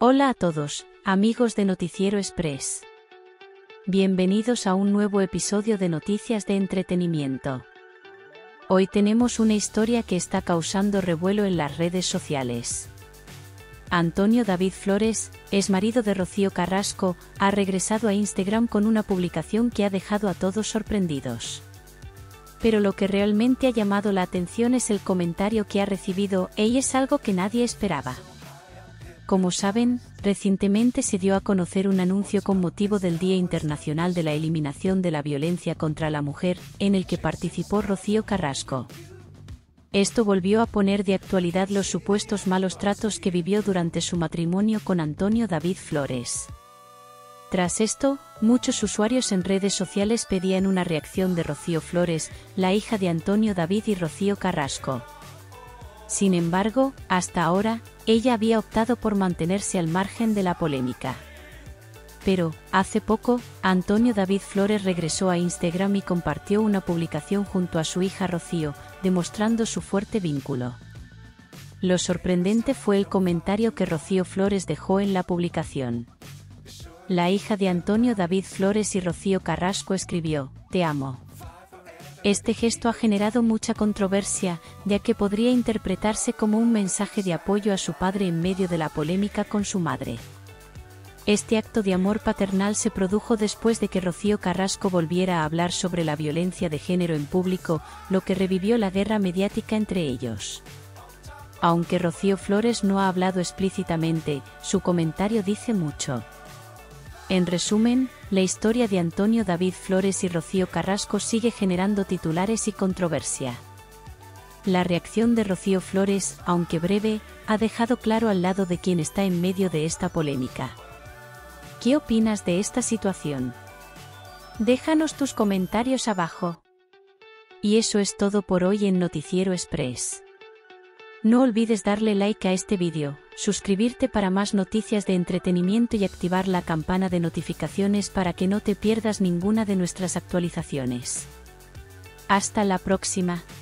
Hola a todos, amigos de Noticiero Express. Bienvenidos a un nuevo episodio de Noticias de Entretenimiento. Hoy tenemos una historia que está causando revuelo en las redes sociales. Antonio David Flores, exmarido de Rocío Carrasco, ha regresado a Instagram con una publicación que ha dejado a todos sorprendidos. Pero lo que realmente ha llamado la atención es el comentario que ha recibido, y es algo que nadie esperaba. Como saben, recientemente se dio a conocer un anuncio con motivo del Día Internacional de la Eliminación de la Violencia contra la Mujer, en el que participó Rocío Carrasco. Esto volvió a poner de actualidad los supuestos malos tratos que vivió durante su matrimonio con Antonio David Flores. Tras esto, muchos usuarios en redes sociales pedían una reacción de Rocío Flores, la hija de Antonio David y Rocío Carrasco. Sin embargo, hasta ahora, ella había optado por mantenerse al margen de la polémica. Pero, hace poco, Antonio David Flores regresó a Instagram y compartió una publicación junto a su hija Rocío, demostrando su fuerte vínculo. Lo sorprendente fue el comentario que Rocío Flores dejó en la publicación. La hija de Antonio David Flores y Rocío Carrasco escribió: "Te amo". Este gesto ha generado mucha controversia, ya que podría interpretarse como un mensaje de apoyo a su padre en medio de la polémica con su madre. Este acto de amor paternal se produjo después de que Rocío Carrasco volviera a hablar sobre la violencia de género en público, lo que revivió la guerra mediática entre ellos. Aunque Rocío Flores no ha hablado explícitamente, su comentario dice mucho. En resumen, la historia de Antonio David Flores y Rocío Carrasco sigue generando titulares y controversia. La reacción de Rocío Flores, aunque breve, ha dejado claro al lado de quien está en medio de esta polémica. ¿Qué opinas de esta situación? Déjanos tus comentarios abajo. Y eso es todo por hoy en Noticiero Express. No olvides darle like a este vídeo, suscribirte para más noticias de entretenimiento y activar la campana de notificaciones para que no te pierdas ninguna de nuestras actualizaciones. Hasta la próxima.